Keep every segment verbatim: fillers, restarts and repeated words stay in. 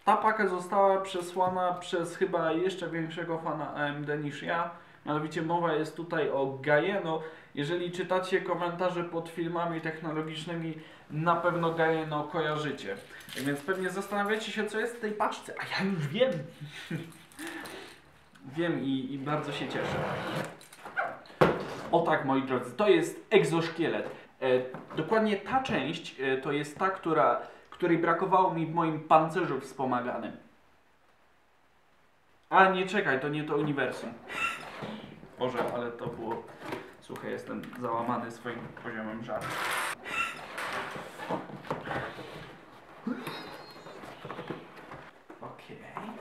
Ta paka została przesłana przez chyba jeszcze większego fana A M D niż ja. Mianowicie mowa jest tutaj o Gaieno. Jeżeli czytacie komentarze pod filmami technologicznymi, na pewno Gaieno kojarzycie. Tak więc pewnie zastanawiacie się, co jest w tej paczce, a ja już wiem. Wiem i, i bardzo się cieszę. O tak, moi drodzy, to jest egzoszkielet. E, dokładnie ta część e, to jest ta, która, której brakowało mi w moim pancerzu wspomaganym. A nie, czekaj, to nie to uniwersum. Boże, ale to było... Słuchaj, jestem załamany swoim poziomem żartu. Okej. Okay.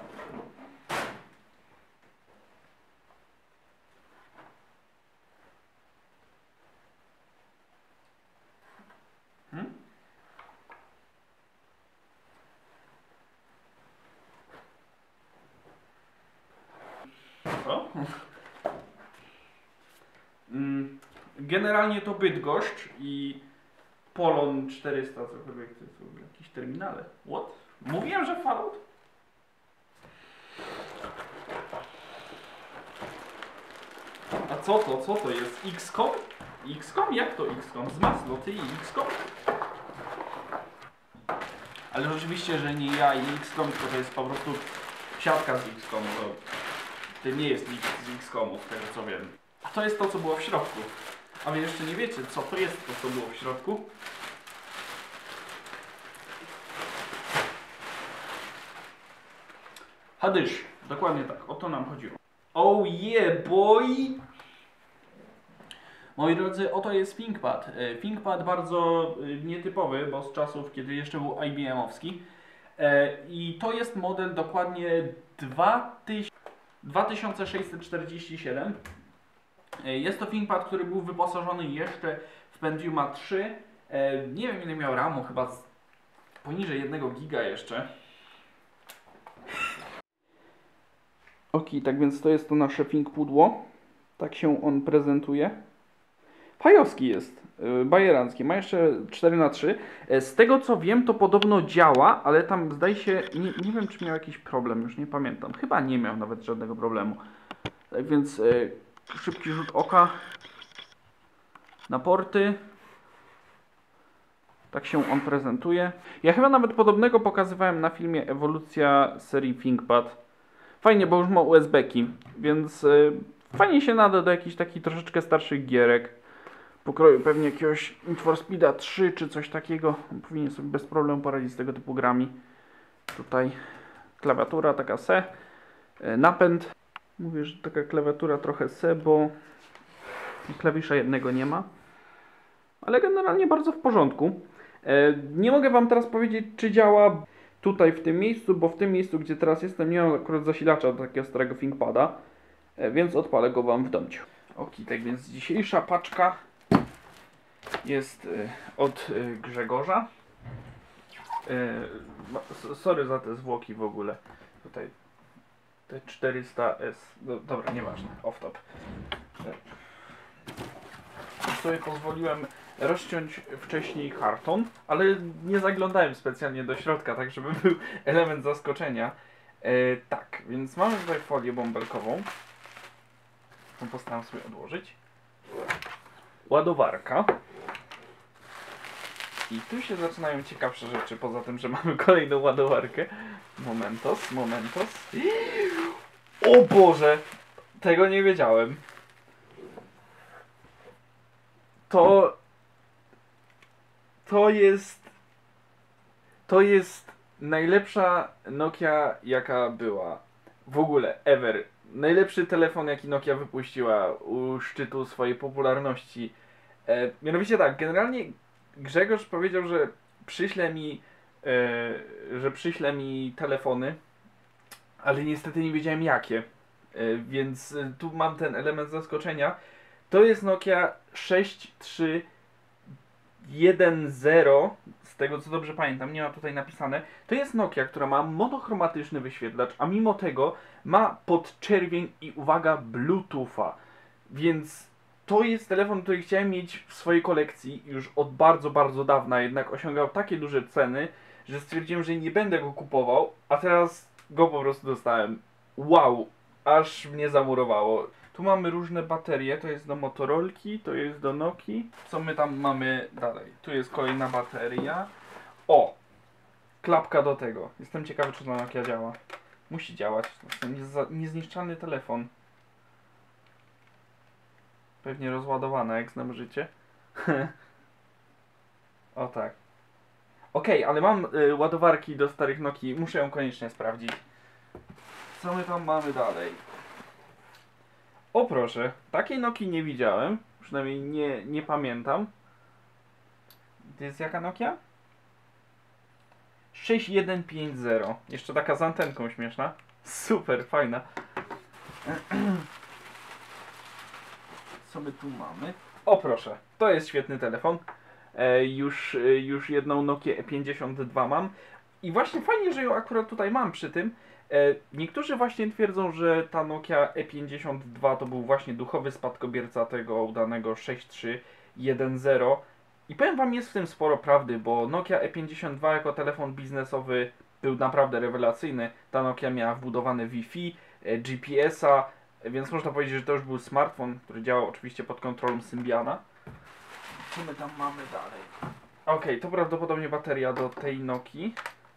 Hmm? Co? Generalnie to Bydgoszcz i Polon czterysta, cokolwiek to jest w jakieś terminale. What? Mówiłem, że Fallout? A co to? Co to jest? X COM? X COM? Jak to X COM? Z masło, ty i X COM? Ale oczywiście, że nie ja i X COM, tylko to jest po prostu siatka z X COM. To, to nie jest nikt z X COMu, z tego co wiem. A to jest to, co było w środku. A wy jeszcze nie wiecie, co to jest to, co było w środku? Hadysz. Dokładnie tak. O to nam chodziło. Oh yeah, boy! Moi drodzy, oto jest ThinkPad. ThinkPad bardzo nietypowy, bo z czasów, kiedy jeszcze był I B M-owski. I to jest model dokładnie dwa tysiące sześćset czterdzieści siedem. Jest to ThinkPad, który był wyposażony jeszcze w Pentiuma trzy. Nie wiem, ile miał ramu, chyba z poniżej jednego giga jeszcze. Ok, tak więc to jest to nasze ThinkPudło. Tak się on prezentuje. Fajowski jest, yy, bajerancki, ma jeszcze cztery na trzy. Z tego co wiem, to podobno działa, ale tam zdaje się, nie, nie wiem czy miał jakiś problem, już nie pamiętam. Chyba nie miał nawet żadnego problemu. Tak więc yy, szybki rzut oka na porty. Tak się on prezentuje. Ja chyba nawet podobnego pokazywałem na filmie Ewolucja serii ThinkPad. Fajnie, bo już ma U S B-ki, więc yy, fajnie się nada do jakichś takich troszeczkę starszych gierek. Pokroju pewnie jakiegoś Need for Speeda trzy czy coś takiego. Powinien sobie bez problemu poradzić z tego typu grami. Tutaj klawiatura taka se. Napęd. Mówię, że taka klawiatura trochę se, bo klawisza jednego nie ma. Ale generalnie bardzo w porządku. Nie mogę wam teraz powiedzieć, czy działa tutaj w tym miejscu, bo w tym miejscu, gdzie teraz jestem, nie mam akurat zasilacza do takiego starego ThinkPada. Więc odpalę go wam w domciu. Ok, tak więc dzisiejsza paczka jest y, od y, Grzegorza. Y, sorry za te zwłoki w ogóle. Tutaj te czterysta S. No, dobra, nieważne. Off top. Y, sobie pozwoliłem rozciąć wcześniej karton, ale nie zaglądałem specjalnie do środka, tak żeby był element zaskoczenia. Y, tak, więc mamy tutaj folię bąbelkową. Tą postaram sobie odłożyć. Ładowarka. I tu się zaczynają ciekawsze rzeczy, poza tym, że mamy kolejną ładowarkę. Momentos, momentos. O Boże! Tego nie wiedziałem. To... To jest... To jest najlepsza Nokia, jaka była. W ogóle, ever. Najlepszy telefon, jaki Nokia wypuściła u szczytu swojej popularności. E, mianowicie tak, generalnie Grzegorz powiedział, że przyśle mi, e, że przyśle mi telefony, ale niestety nie wiedziałem jakie. E, więc tu mam ten element zaskoczenia. To jest Nokia sześć trzy jeden zero, z tego co dobrze pamiętam, nie ma tutaj napisane. To jest Nokia, która ma monochromatyczny wyświetlacz, a mimo tego ma podczerwień i uwaga, Bluetootha. Więc to jest telefon, który chciałem mieć w swojej kolekcji już od bardzo, bardzo dawna, jednak osiągał takie duże ceny, że stwierdziłem, że nie będę go kupował, a teraz go po prostu dostałem. Wow, aż mnie zamurowało. Tu mamy różne baterie, to jest do Motorolki, to jest do Nokii. Co my tam mamy dalej? Tu jest kolejna bateria. O! Klapka do tego. Jestem ciekawy, czy ta Nokia działa. Musi działać. To jest niezniszczalny telefon. Pewnie rozładowana, jak znam życie. O tak. Okej, okay, ale mam y, ładowarki do starych Nokii. Muszę ją koniecznie sprawdzić. Co my tam mamy dalej? O proszę, takiej Nokii nie widziałem. Przynajmniej nie, nie pamiętam. To jest jaka Nokia? sześć jeden pięć zero. Jeszcze taka z antenką śmieszna. Super, fajna. Co my tu mamy? O proszę, to jest świetny telefon. E, już, e, już jedną Nokię E pięćdziesiąt dwa mam. I właśnie fajnie, że ją akurat tutaj mam przy tym. E, niektórzy właśnie twierdzą, że ta Nokia E pięćdziesiąt dwa to był właśnie duchowy spadkobierca tego udanego sześć trzy jeden zero. I powiem wam, jest w tym sporo prawdy, bo Nokia E pięćdziesiąt dwa jako telefon biznesowy był naprawdę rewelacyjny. Ta Nokia miała wbudowany Wi-Fi, G P S-a, więc można powiedzieć, że to już był smartfon, który działał oczywiście pod kontrolą Symbiana. Co my tam mamy dalej? Ok, to prawdopodobnie bateria do tej Nokii.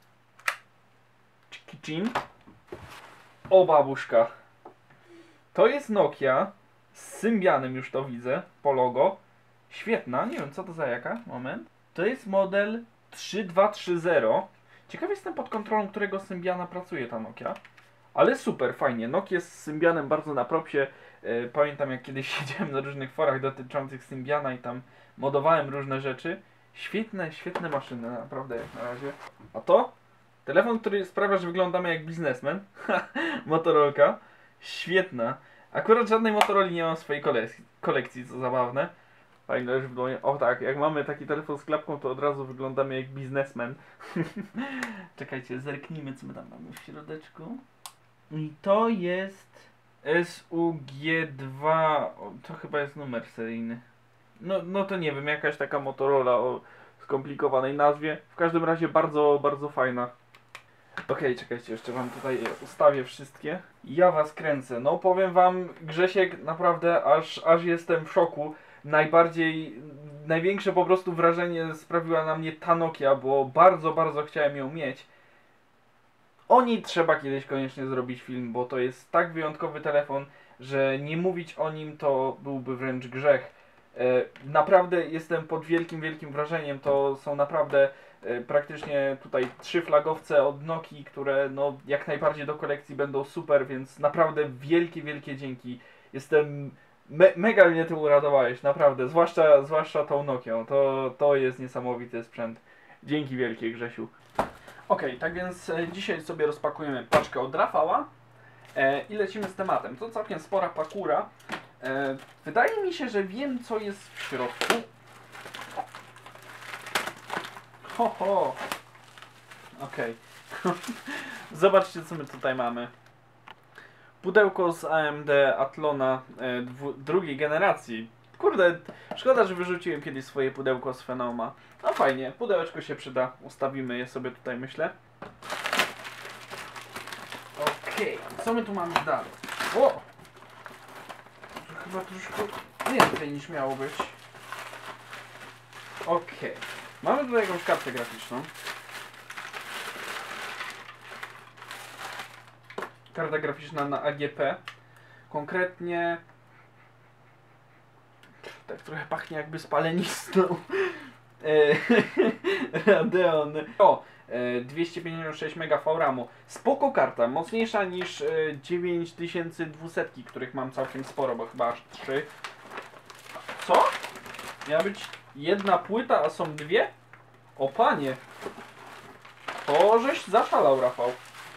Kicin. O babuszka. To jest Nokia z Symbianem, już to widzę, po logo. Świetna, nie wiem co to za jaka, moment. To jest model trzy dwa trzy zero. Ciekawy jestem, pod kontrolą którego Symbiana pracuje ta Nokia. Ale super, fajnie. Nokia z Symbianem bardzo na propsie. Yy, pamiętam, jak kiedyś siedziałem na różnych forach dotyczących Symbiana i tam modowałem różne rzeczy. Świetne, świetne maszyny, naprawdę jak na razie. A to? Telefon, który sprawia, że wyglądamy jak biznesmen. Motorolka. Świetna. Akurat żadnej Motoroli nie mam w swojej kolekcji, kolekcji co zabawne. Fajnie leży w dłonie. O tak, jak mamy taki telefon z klapką, to od razu wyglądamy jak biznesmen. Czekajcie, zerknijmy, co my tam mamy w środeczku. I to jest S U G dwa. O, to chyba jest numer seryjny. No, no to nie wiem, jakaś taka Motorola o skomplikowanej nazwie. W każdym razie bardzo, bardzo fajna. Okej, okay, czekajcie, jeszcze wam tutaj ustawię wszystkie. Ja was kręcę. No powiem wam, Grzesiek, naprawdę aż, aż jestem w szoku. Najbardziej, największe po prostu wrażenie sprawiła na mnie ta Nokia, bo bardzo, bardzo chciałem ją mieć. O niej trzeba kiedyś koniecznie zrobić film, bo to jest tak wyjątkowy telefon, że nie mówić o nim to byłby wręcz grzech. Naprawdę jestem pod wielkim, wielkim wrażeniem. To są naprawdę praktycznie tutaj trzy flagowce od Nokii, które no jak najbardziej do kolekcji będą super, więc naprawdę wielkie, wielkie dzięki. Jestem... Me mega mnie tym uradowałeś, naprawdę, zwłaszcza, zwłaszcza tą Nokią. To, to jest niesamowity sprzęt. Dzięki wielkie, Grzesiu. Ok, tak więc e, dzisiaj sobie rozpakujemy paczkę od Rafała e, i lecimy z tematem. To całkiem spora pakura. E, wydaje mi się, że wiem, co jest w środku. Ho, ho. Ok. Zobaczcie, co my tutaj mamy. Pudełko z A M D Athlona e, dwu, drugiej generacji. Kurde, szkoda, że wyrzuciłem kiedyś swoje pudełko z Phenoma. No fajnie, pudełeczko się przyda. Ustawimy je sobie tutaj, myślę. Okej, okay. Co my tu mamy dalej? O! To chyba troszkę więcej niż miało być. Okej. Okay. Mamy tutaj jakąś kartę graficzną. Karta graficzna na A G P. Konkretnie... Tak trochę pachnie jakby spalenistą. Radeon. O! dwieście pięćdziesiąt sześć mega V ramu. Spoko karta. Mocniejsza niż dziewięć tysięcy dwieście, których mam całkiem sporo, bo chyba aż trzy. Co? Miała być jedna płyta, a są dwie? O panie! To żeś zaszalał, Rafał.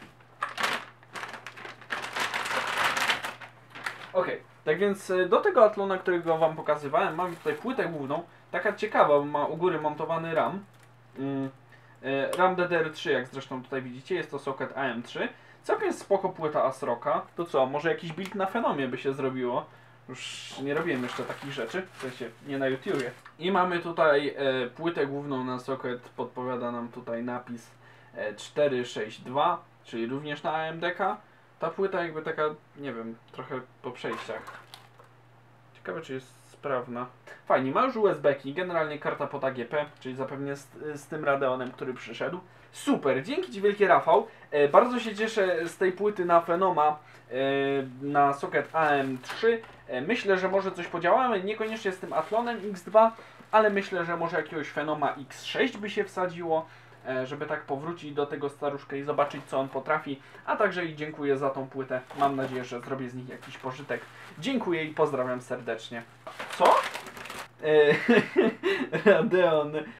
Ok, tak więc do tego Athlona, którego wam pokazywałem, mam tutaj płytę główną, taka ciekawa, bo ma u góry montowany RAM. Mm, RAM D D R trzy, jak zresztą tutaj widzicie, jest to socket A M trzy. Całkiem spoko płyta ASRock'a. To co, może jakiś build na Phenomie by się zrobiło? Już nie robiłem jeszcze takich rzeczy, w sensie nie na YouTubie. I mamy tutaj e, płytę główną na socket, podpowiada nam tutaj napis cztery sześć dwa, czyli również na A M D K. Ta płyta jakby taka, nie wiem, trochę po przejściach. Ciekawe, czy jest sprawna. Fajnie, ma już U S B-ki, generalnie karta pod A G P, czyli zapewne z, z tym Radeonem, który przyszedł. Super, dzięki Ci wielkie, Rafał. E, bardzo się cieszę z tej płyty na Phenoma, e, na socket A M trzy. E, myślę, że może coś podziałamy, niekoniecznie z tym Athlonem X dwa, ale myślę, że może jakiegoś Phenoma X sześć by się wsadziło, e, żeby tak powrócić do tego staruszka i zobaczyć, co on potrafi. A także i dziękuję za tą płytę. Mam nadzieję, że zrobię z nich jakiś pożytek. Dziękuję i pozdrawiam serdecznie. Co? E, Radeon